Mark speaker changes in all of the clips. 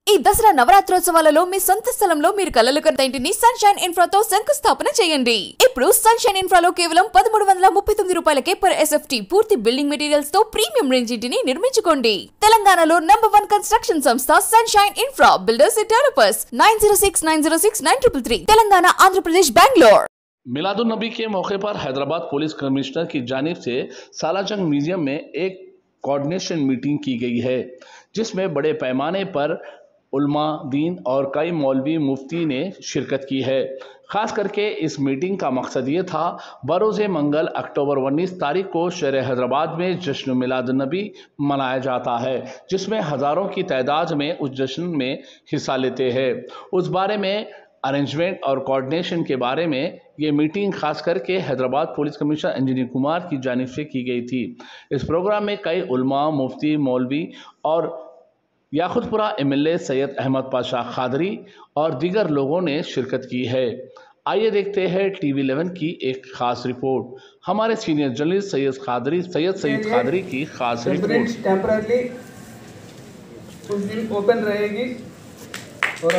Speaker 1: ఈ దసరా నవరాత్రోత్సవాలలో మీ సొంత స్థలంలో మీరు కలలు కన్న ఇంటిని సన్షైన్ ఇన్ఫ్రాతో శంకుస్థాపన చేయండి. ఇప్పుడు సన్షైన్ ఇన్ఫ్రాలో కేవలం 1339 రూపాయలకే పర్ ఎస్ఎఫ్టీ పూర్తి బిల్డింగ్ మెటీరియల్స్ తో ప్రీమియం రేంజ్ ఇంటిని నిర్మించుకోండి. తెలంగాణలో #1 కన్స్ట్రక్షన్ సంస్థ sunshine infra builders and developers 9069069333 Telangana, Andhra Pradesh, Bengaluru.
Speaker 2: Miladul Nabi के मौके पर हैदराबाद पुलिस कमिश्नर की जानिब से सालारजंग म्यूजियम में एक कोऑर्डिनेशन मीटिंग की गई है, जिसमें बड़े पैमाने पर उलमा दीन और कई मौलवी मुफ्ती ने शिरकत की है। ख़ास करके इस मीटिंग का मकसद ये था, बरोज़ मंगल अक्टूबर 19 तारीख को शहर हैदराबाद में जश्न मिलाद नबी मनाया जाता है, जिसमें हज़ारों की तादाद में उस जश्न में हिस्सा लेते हैं। उस बारे में अरेंजमेंट और कोऑर्डिनेशन के बारे में ये मीटिंग खास करके हैदराबाद पुलिस कमिश्नर इंजीनियर कुमार की जानिब से की गई थी। इस प्रोग्राम में कई उलमा, मुफ्ती, मौलवी और याकुतपुरा एमएलए सैयद अहमद पाशा खादरी और दीगर लोगों ने शिरकत की है। आइए देखते हैं TV11 की एक खास रिपोर्ट। हमारे सीनियर जर्नलिस्ट सैयद खादरी की खास रिपोर्ट।
Speaker 3: टेम्पररी उस दिन ओपन रहेगी और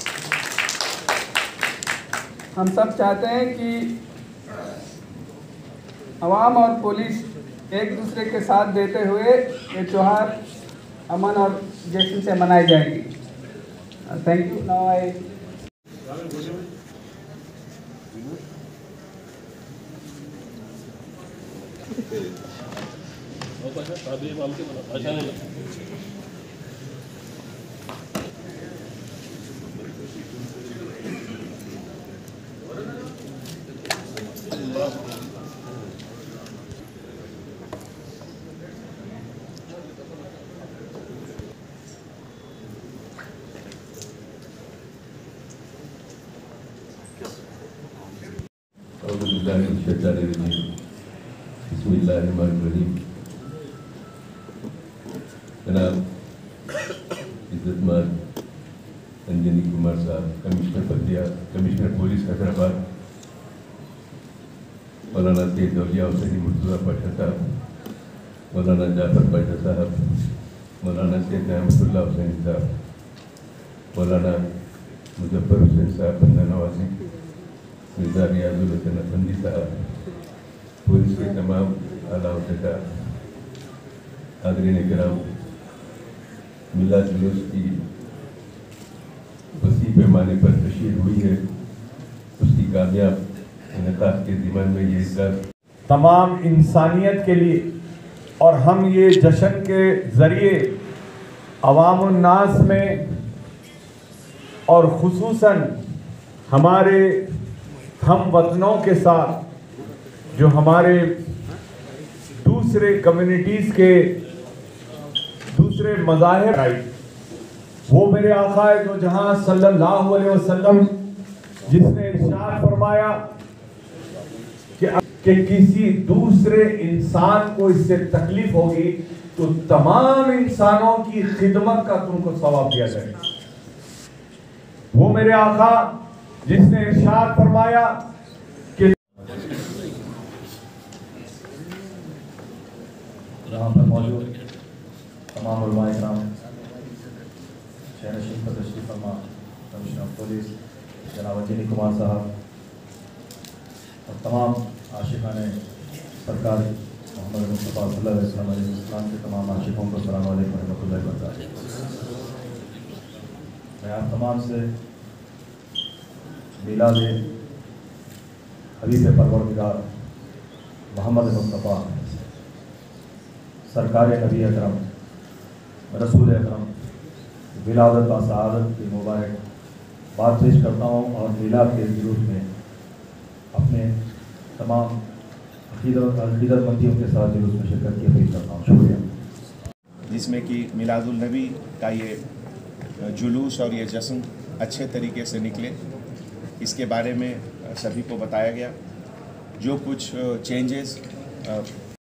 Speaker 3: हम सब चाहते हैं कि आवाम और पुलिस एक दूसरे के साथ देते हुए ये त्यौहार अमन और जश्न से मनाई जाएगी। Thank you. नाउ आई
Speaker 4: बिस्मिल्लाहिर्रहमानिर्रहीम। जनाब इज्जतमान इंजीनियर कुमार साहब, कमिश्नर पुलिस हैदराबाद, मौलाना सैयद दौलिया हुसैन मुर्तज़ा पाशा साहब, मौलाना जाफर पाशा साहब, मौलाना सैयद रहमतुल्लाह हुसैन साहब, मौलाना मुजफ्फर हुसैन साहब बंदा नवाजी, मिर्ज़ा रियाजुल हुसैन अफंदी साहब, पुलिस के तमाम आला अहदेदार, हाज़रीन किराम, मिलाद जुलूस की वसी पैमाने पर तशहीर हुई है, उसकी कामयाब इनेकाद के ज़िम्मन में ये इज़्ज़त
Speaker 5: तमाम इंसानियत के लिए, और हम ये जश्न के ज़रिए अवामुन्नास में और ख़ुसूसन हमारे हम वतनों के साथ जो हमारे दूसरे कम्युनिटीज़ के दूसरे मज़ाहिब आई, वो मेरे आका है जो जहाँ सल्लल्लाहु अलैहि वसल्लम जिसने इरशाद फरमाया कि किसी दूसरे इंसान को इससे तकलीफ होगी तो तमाम इंसानों की खिदमत का तुमको सवाब दिया जाएगा। वो मेरे आका जिसने इरशाद फरमाया कि
Speaker 6: यहाँ पर मौजूद तमाम उलमा इकराम, शहर पर तशरीफ फरमा कमिश्नर पुलिस जनाब इंजीनियर कुमार साहब और तमाम आशिकाने सरकार मोहम्मद मुस्तफ़ा सल्लल्लाहु अलैहि वसल्लम के तमाम आशिकों को अस्सलामु अलैकुम रहमतुल्लाहि व बरकातहू। मैं आप तमाम से मिलाद हबीब परवरदिगार मोहम्मद मुस्तफ़ा सरकार नबी अकरम रसूल अकरम विलादत व सआदत की मुबारक बात पेश करता हूँ और मिलाद के जुलूस में अपने तमाम अक़ीदतमंदियों के साथ जुलूस में शिरकत की अपील करता हूँ। शुक्रिया।
Speaker 7: जिसमें कि मिलादुल नबी का ये जुलूस और ये जश्न अच्छे तरीके से निकले, इसके बारे में सभी को बताया गया। जो कुछ चेंजेस